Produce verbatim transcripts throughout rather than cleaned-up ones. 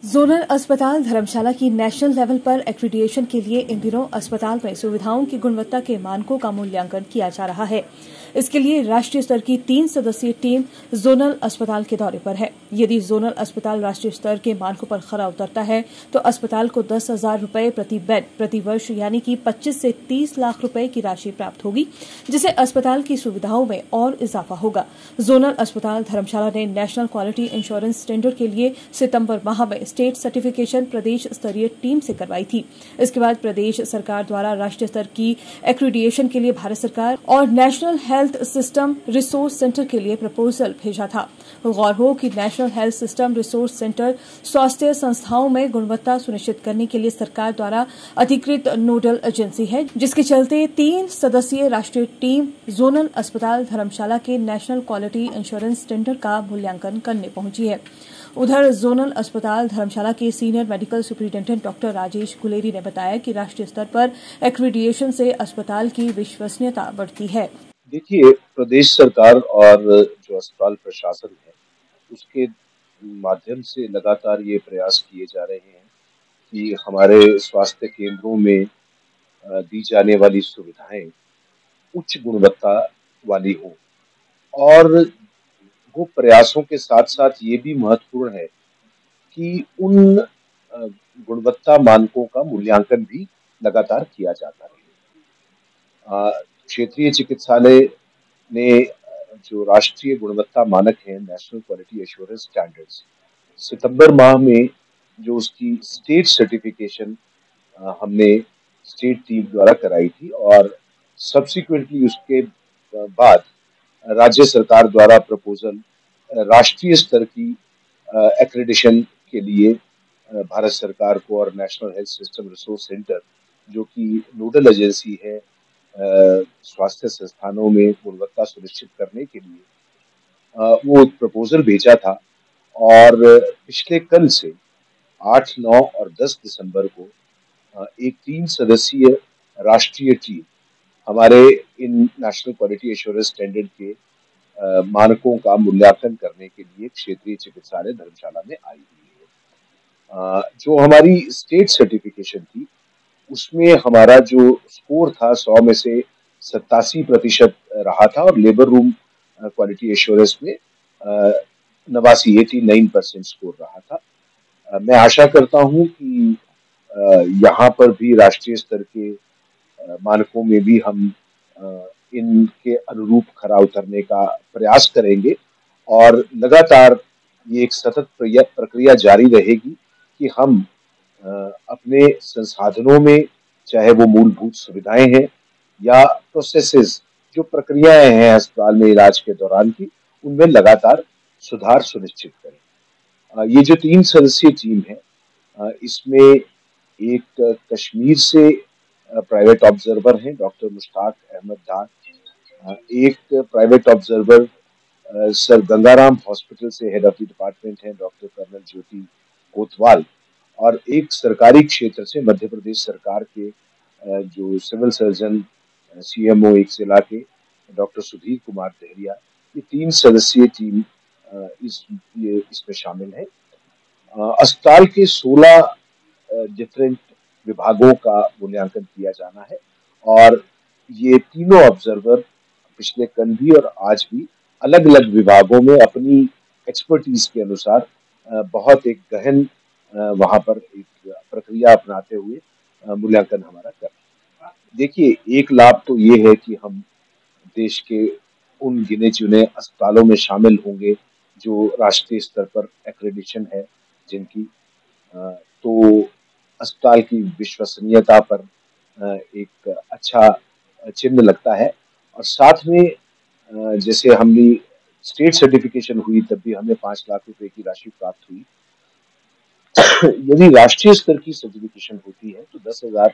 Zonal अस्पताल धर्मशाला की national level पर एक्रीडिएशन के लिए इन दिनों अस्पताल में सुविधाओं की गुणवत्ता के मानकों का मूल्यांकन किया जा रहा है। इसके लिए राष्ट्रीय स्तर की तीन सदस्यीय टीम जोनल अस्पताल के दौरे पर है। यदि जोनल अस्पताल राष्ट्रीय स्तर के मानकों पर खरा उतरता है तो अस्पताल को दस हजार रूपये प्रति बेड प्रति वर्ष यानी कि पच्चीस से तीस लाख रुपए की राशि प्राप्त होगी, जिससे अस्पताल की सुविधाओं में और इजाफा होगा। जोनल अस्पताल धर्मशाला ने नेशनल क्वालिटी इंश्योरेंस टेंडर के लिए सितंबर माह में स्टेट सर्टिफिकेशन प्रदेश स्तरीय टीम से करवाई थी। इसके बाद प्रदेश सरकार द्वारा राष्ट्रीय स्तर की एक्रीडिएशन के लिए भारत सरकार और national health system resource centre के लिए प्रपोजल भेजा था। गौर हो कि national health system resource centre स्वास्थ्य संस्थाओं में गुणवत्ता सुनिश्चित करने के लिए सरकार द्वारा अधिकृत नोडल एजेंसी है, जिसके चलते तीन सदस्यीय राष्ट्रीय टीम जोनल अस्पताल धर्मशाला के नेशनल क्वालिटी इंश्योरेंस टेंडर का मूल्यांकन करने पहुंची है। उधर जोनल अस्पताल धर्मशाला के senior medical superintendent doctor Rajesh Guleri ने बताया कि राष्ट्रीय स्तर पर एक्रीडिएशन से अस्पताल की विश्वसनीयता बढ़ती है। देखिए, प्रदेश सरकार और जो अस्पताल प्रशासन है उसके माध्यम से लगातार ये प्रयास किए जा रहे हैं कि हमारे स्वास्थ्य केंद्रों में दी जाने वाली सुविधाएं उच्च गुणवत्ता वाली हों, और वो प्रयासों के साथ साथ ये भी महत्वपूर्ण है कि उन गुणवत्ता मानकों का मूल्यांकन भी लगातार किया जाता रहे। क्षेत्रीय चिकित्सालय ने जो राष्ट्रीय गुणवत्ता मानक है, नेशनल क्वालिटी एश्योरेंस स्टैंडर्ड्स, सितंबर माह में जो उसकी स्टेट सर्टिफिकेशन हमने स्टेट टीम द्वारा कराई थी, और सब्सिक्वेंटली उसके बाद राज्य सरकार द्वारा प्रपोजल राष्ट्रीय स्तर की एक्रेडिशन के लिए भारत सरकार को और national health system resource centre, जो कि नोडल एजेंसी है स्वास्थ्य संस्थानों में गुणवत्ता सुनिश्चित करने के लिए, वो प्रपोजल भेजा था। और पिछले कल से आठ, नौ और दस दिसंबर को एक तीन सदस्यीय राष्ट्रीय टीम हमारे इन नेशनल क्वालिटी एश्योरेंस स्टैंडर्ड के मानकों का मूल्यांकन करने के लिए क्षेत्रीय चिकित्सालय धर्मशाला में आई हुई है। जो हमारी स्टेट सर्टिफिकेशन थी उसमें हमारा जो स्कोर था सौ में से सत्तासी प्रतिशत रहा था, और लेबर रूम क्वालिटी एश्योरेंस में नवासी एटी नाइन परसेंट स्कोर रहा था। मैं आशा करता हूं कि यहाँ पर भी राष्ट्रीय स्तर के मानकों में भी हम इनके अनुरूप खरा उतरने का प्रयास करेंगे, और लगातार ये एक सतत प्रक्रिया जारी रहेगी कि हम अपने संसाधनों में, चाहे वो मूलभूत सुविधाएं हैं या प्रोसेसेस, जो प्रक्रियाएं हैं अस्पताल में इलाज के दौरान की, उनमें लगातार सुधार सुनिश्चित करें। ये जो तीन सदस्यीय टीम है, इसमें एक कश्मीर से प्राइवेट ऑब्जर्वर हैं डॉक्टर मुश्ताक अहमद डार, एक private observer sir Gangaram hospital से हेड ऑफ द डिपार्टमेंट हैं डॉक्टर कर्नल ज्योति कोतवाल, और एक सरकारी क्षेत्र से मध्य प्रदेश सरकार के जो सिविल सर्जन सीएमओ एक जिला के डॉक्टर सुधीर कुमार देहरिया, ये तीन सदस्यीय टीम इस ये इसमें शामिल है। अस्पताल के सोलह डिफरेंट विभागों का मूल्यांकन किया जाना है, और ये तीनों ऑब्जर्वर पिछले कल भी और आज भी अलग अलग विभागों में अपनी एक्सपर्टीज के अनुसार बहुत एक गहन वहां पर एक प्रक्रिया अपनाते हुए मूल्यांकन हमारा कर रहे हैं। देखिए, एक लाभ तो ये है कि हम देश के उन गिने चुने अस्पतालों में शामिल होंगे जो राष्ट्रीय स्तर पर एक्रेडिशन है जिनकी, तो अस्पताल की विश्वसनीयता पर एक अच्छा चिन्ह लगता है। और साथ में जैसे हमने स्टेट सर्टिफिकेशन हुई तब भी हमें पांच लाख रुपए की राशि प्राप्त हुई। यदि राष्ट्रीय स्तर की सर्टिफिकेशन होती है तो दस हजार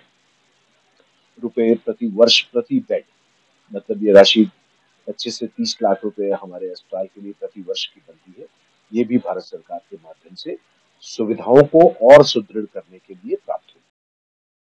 रुपए प्रति वर्ष प्रति बेड, मतलब ये राशि पच्चीस से तीस लाख रुपए हमारे अस्पताल के लिए प्रति वर्ष की बनती है। ये भी भारत सरकार के माध्यम से सुविधाओं को और सुदृढ़ करने के लिए